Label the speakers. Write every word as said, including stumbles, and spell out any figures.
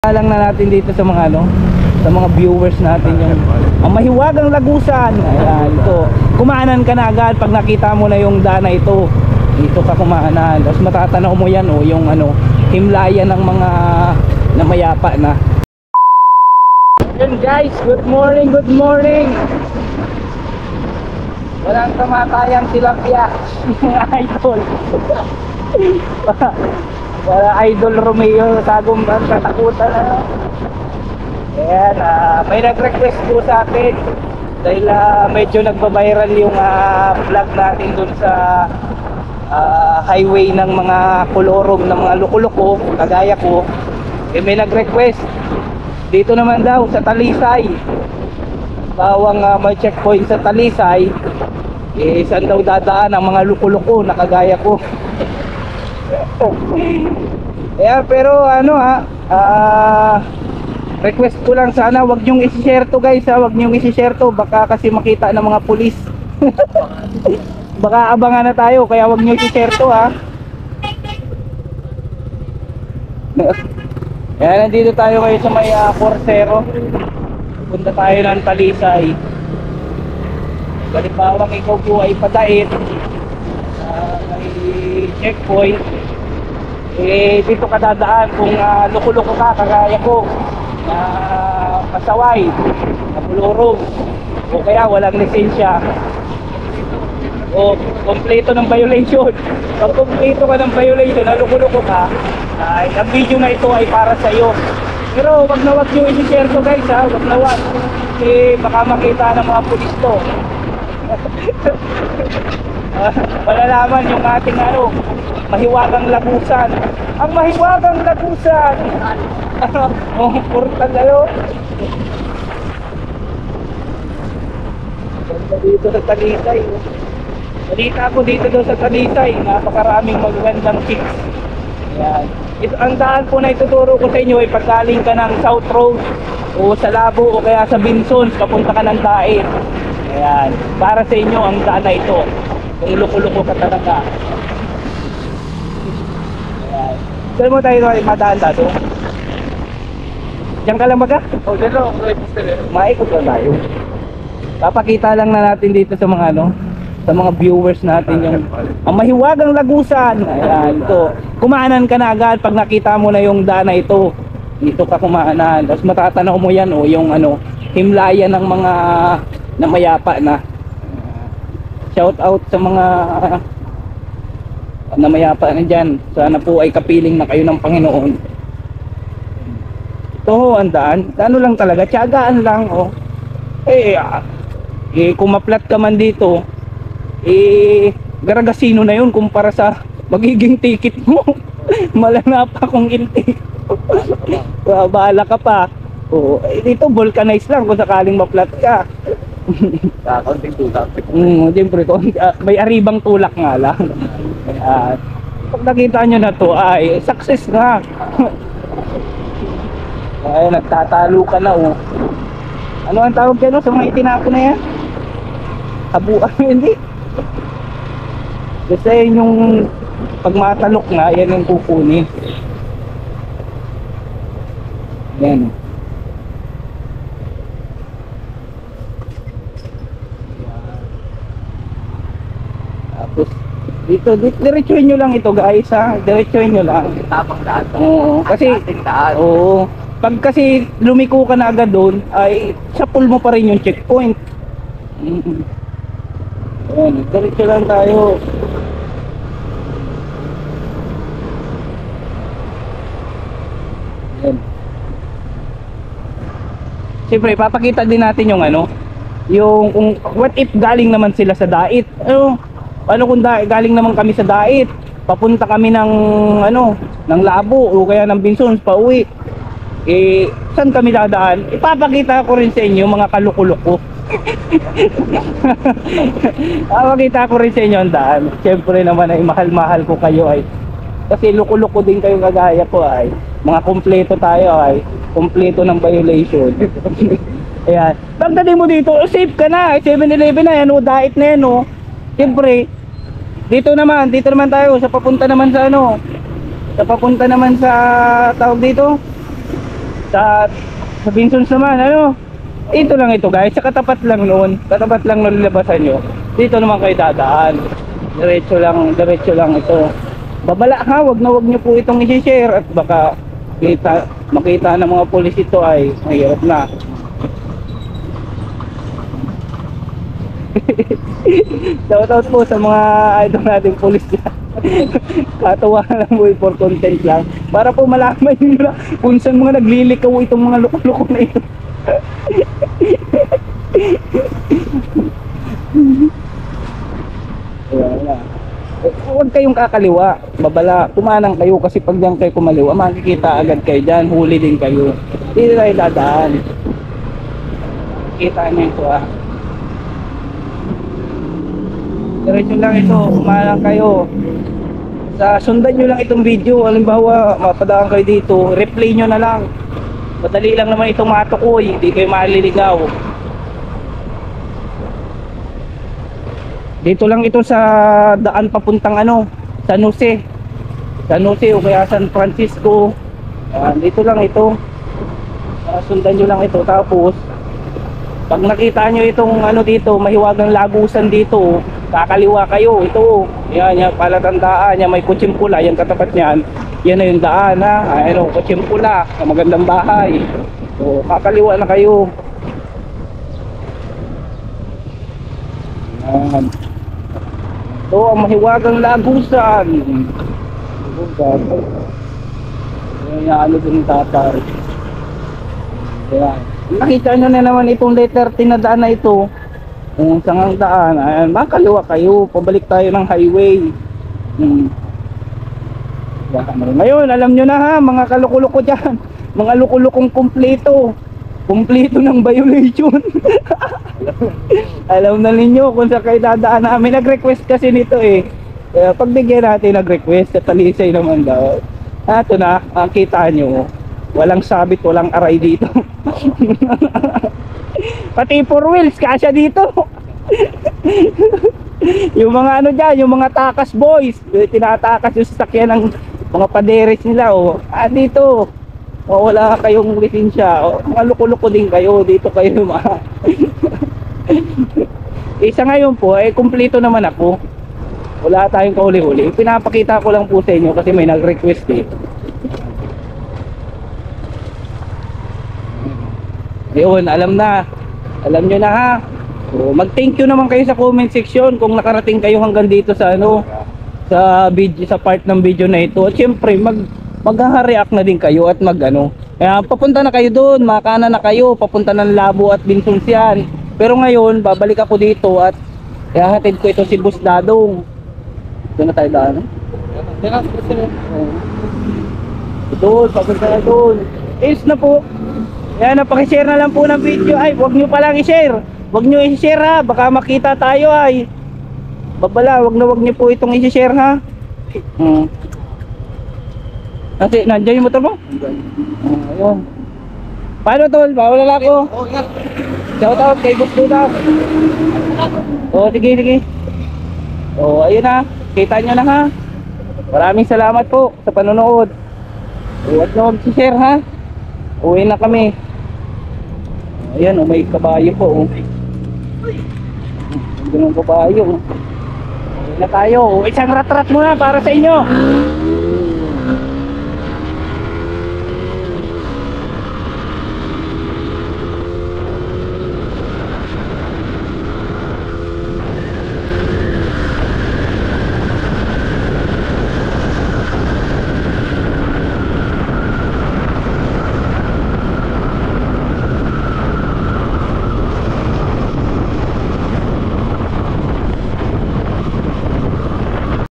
Speaker 1: Lang na natin dito sa mga ano, sa mga viewers natin yung ang mahiwagang lagusan. Ayan, ito. Kumaanan ka na agad pag nakita mo na yung daan na ito. Dito ka kumaanan. Tapos matatanaw mo yan oh, yung ano, himlayan ng mga namayapa na. Yun guys, good morning, good morning. Walang kamatayang tilapia. Mga idol. Para Idol Romeo Tagumban katakutan na. Ayan, uh, may nag-request po sa akin dahil uh, medyo nagba-viral yung uh, vlog natin dun sa uh, highway ng mga kulorog ng mga lukuloko kagaya ko. Eh, may nag-request dito naman daw sa Talisay, bawang uh, may checkpoint sa Talisay, eh, saan daw dadaan ang mga lukuloko na kagaya ko. Yeah, pero ano ha, uh, request ko lang sana wag nyong i-share to guys ha, wag nyong i-share to, baka kasi makita ng mga pulis. Baka abangan na tayo, kaya wag nyo i-share to ha. Kaya nandito tayo kayo sa may uh, Corsero. Punta tayo ng Talisay. Balimbawang ikaw po ay padait uh, may checkpoint, eh dito ka dadaan kung uh, luko-luko ka kagaya ko na uh, pasaway, na bulurog, o kaya walang lisensya o kompleto ng violation. Pag kompleto ka ng violation na luko-luko ka, ay ang video na ito ay para sa iyo. Pero wag na wag nyo i-share to guys ha, wag na wag, kasi baka makita ng mga pulis to. Uh, malalaman yung ating ano, mahiwagang lagusan. Ang mahiwagang lagusan. Oh, portal kayo. Ganda dito sa Talisay. Balita ko dito daw sa Talisay, napakaraming magagandang chicks. Ayan. Ito, ang daan po na ituturo ko sa inyo ay paggaling ka ng South Road o sa Labo o kaya sa Binsons, papunta ka ng Daet. Ayan, para sa inyo ang daan na ito. Kung luko-luko ka talaga. Ayan. Saan mo tayo madaan dito? Diyan ka lang baga? O, dyan lang. Maikot lang tayo. Papakita lang na natin dito sa mga ano, sa mga viewers natin yung ang mahiwagang lagusan. Ayan, ito. Kumaanan ka na agad pag nakita mo na yung daan na ito. Dito ka kumaanan. Tapos matatanaw mo yan o, yung ano, himlayan ng mga namayapa na. Shout out sa mga uh, namayapa na dyan. Sana po ay kapiling na kayo ng Panginoon. Ito ho ang daan. Ano lang talaga, tiyagaan lang oh. Eh, uh, eh kung maplat ka man dito, eh garagasino na yun kumpara sa magiging ticket mo. Malana pa kung ilti. Bahala ka pa. Oh, eh, dito vulcanize lang kung sakaling maplat ka.
Speaker 2: Kaunting tulak.
Speaker 1: Hmm, siyempre uh, may aribang tulak nga lang. Ayan. Pag nakita nyo na to ay success na. Ay, nagtatalo ka na oh. Ano ang tawag dyan no, sa mga itinako na yan? Habuan. Hindi. Kasi yung pag matalok na, yan yung kukunin. Yan. Tapos dito, dito diretsuhin nyo lang ito guys ha, diretsuhin nyo lang.
Speaker 2: Tapang daan.
Speaker 1: Oo, kasi oo, pag kasi lumiko ka na agad doon ay sa pool mo pa rin yung checkpoint. Mm-hmm. Ayan, diretso lang tayo. Ayan. Siyempre papakita din natin yung ano, yung kung what if galing naman sila sa Daet. Ano, ano kung da, galing naman kami sa Daet, papunta kami ng ano, ng Labo o kaya ng Binsons pauwi. Eh, saan kami dadaan? Ipapakita ko rin sa inyo mga kalukuloko. Ipapakita ko rin sa inyo ang daan. Siyempre naman ay mahal-mahal ko kayo ay. Kasi lukuloko din kayo kagaya ko ay. Mga kompleto tayo ay. Kompleto ng violation. Ayan. Pagdating mo dito, safe ka na. seven eleven na yan o, Daet na yan o. Siyempre, dito naman, dito naman tayo sa papunta naman sa ano. Sa papunta naman sa tawag dito. Sa, sa Vinsons naman, ano? Ito lang ito guys, sa katapat lang noon, katapat lang noon labasan nyo. Dito naman kayo dadaan. Diretso lang, diretso lang ito. Babala ha, wag na wag nyo po itong i-share at baka kita, makita ng mga pulis ito ay mahirap na. Shoutout po sa mga idol nating pulis dyan. Katawa lang po for content lang. Para po malaman nyo na kung saan mga naglilikaw itong mga loko-loko na ito. Wala. Huwag kayong kakaliwa, babala, kumanang kayo kasi pag diyan kayo kumaliwa, makikita agad kayo dyan, huli din kayo. Hindi tayo dadaan. Kita nyo ito ah. Diretso lang ito, kumanang kayo. Sa sundan nyo lang itong video, halimbawa mapadaan kayo dito, replay nyo na lang. Madali lang naman itong matukoy, hindi kayo maliligaw. Dito lang ito sa daan papuntang ano, San Jose. San Jose o kaya San Francisco. Uh, dito lang ito. Uh, sundan nyo lang ito. Tapos, pag nakita nyo itong ano dito, mahiwagang lagusan dito, kakaliwa kayo. Ito, yan, yan, palatandaan. Yan, may kutsing pula, yan katapat niyan. Yan na yung daan ha. Ano, kutsing pula, magandang bahay. So, kakaliwa na kayo. Yan. Ito ang mahiwagang lagusan. Yan, ano din tatay. Yan. Nakita nyo na naman itong letter T na daan na ito. Kung saan ang daan, ayan, makaliwa kayo. Pabalik tayo ng highway. Hmm. Yan. Ngayon, alam nyo na ha, mga kalukuloko dyan. Mga lukulukong kumpleto. Kumpleto ng violation. Alam na ninyo kung saan kayo dadaan namin. Nag-request kasi nito eh. Kaya pagbigyan natin nag-request, katalisay naman daw. Ito na, ang kita nyo. Walang sabit, walang aray dito. Pati four wheels, kasya dito. Yung mga ano dyan, yung mga takas boys, tinatakas yung sasakyan ng mga paderes nila. Oh. Ah, dito. O wala kayong lisensya, o mga luko-luko din kayo, dito kayo ma. Isa ngayon po, eh kumpleto naman ako. Wala tayong kahuli-huli. Pinapakita ko lang po sa inyo kasi may nag-request eh. Ayun, alam na. Alam nyo na ha. So, mag-thank you naman kayo sa comment section kung nakarating kayo hanggang dito sa ano, sa video, sa part ng video na ito. At syempre, mag magha-react na din kayo at mag ano. Kaya papunta na kayo doon, makana na kayo, papunta ng Labo at Vinsons yan. Pero ngayon, babalik ako dito at ihahatid ko ito si Boss Dadong. Doon na tayo daan. Doon, papunta na doon. Is na po. Yan, napakishare na lang po ng video. Ay, wag nyo palang i-share. Wag nyo i-share ha, baka makita tayo ay. Babala, wag na wag nyo po itong i-share ha. Hmm. Kasi nandiyan yung motor mo? Uh, ayun. Paano tol? Bawal na ako.
Speaker 2: Oh, yeah.
Speaker 1: Shout out kay Boss Duda. Oh, sige, sige. Oh, ayun na. Kita nyo na ha. Maraming salamat po sa panonood. Huwag na mag-share ha. Uwi na kami. Ayan, oh, may kabayo po. Oh. Ganun kabayo. Uwi na tayo. Isang rat-rat muna para sa inyo.